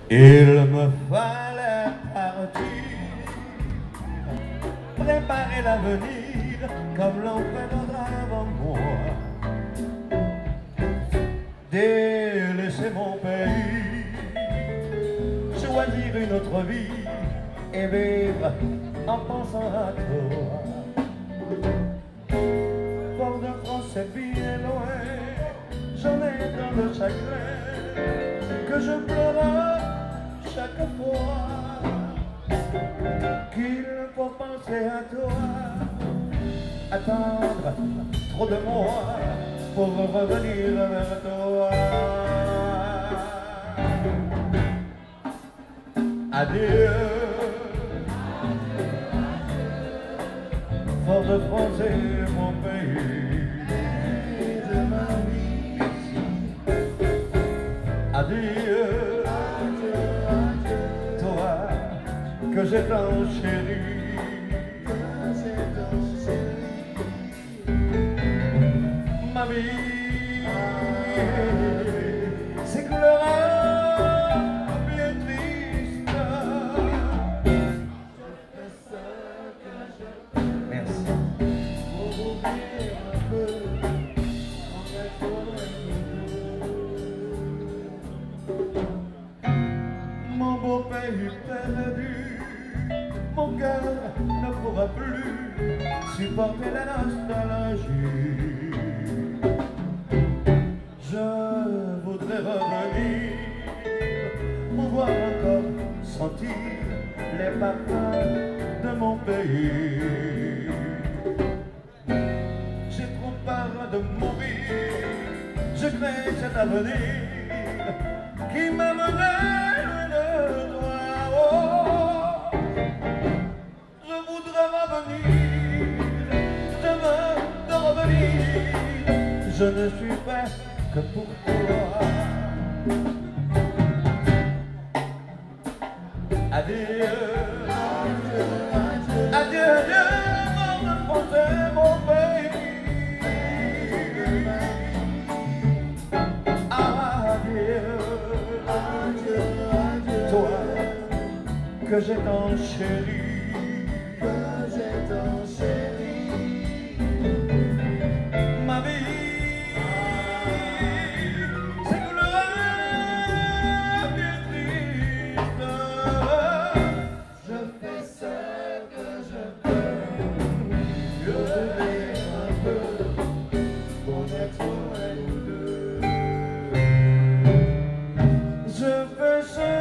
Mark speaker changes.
Speaker 1: Il me fallait partir, préparer l'avenir comme l'on fait d'autres avant moi. Délaisser mon pays, choisir une autre vie et vivre en pensant à toi. Fort-de-France est bien loin, j'en ai tant de chagrin que je pleure chaque fois qu'il faut penser à toi, attendre trop de mois pour revenir vers toi. Adieu, Fort-de-France est mon pays de ma vie. Adieu, toi que j'ai tant chéri. Ma vie s'écoulera bien triste. Merci. Mon beau pays perdu, mon cœur ne pourra plus supporter la nostalgie. Je voudrais revenir, pouvoir encore sentir les parfums de mon pays. J'ai trop peur de mourir, je crains cet avenir qui m'amènerait loin de toi. Oh, je voudrais revenir, je veux te revenir, je ne suis prêt que pour toi. Adieu, adieu, adieu, Fort-de-France est mon pays. Adieu, toi que j'ai tant chéri. Ma vie s'écoulera bien triste. Je fais ce que je peux, je vais un peu pour être loin nous deux. Je fais ce